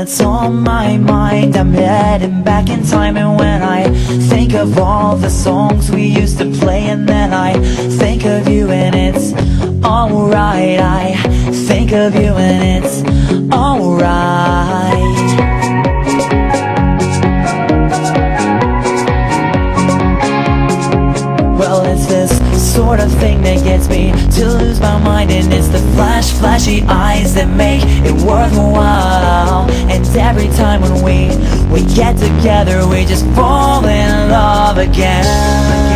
what's on my mind. I'm heading back in time, and when I think of all the songs we used to play, and then I think of you and it's alright. I think of you and it's alright. Well, it's this sort of thing that gets me to lose my mind, and it's the flashy eyes that make it worthwhile. And every time when we get together, we just fall in love again.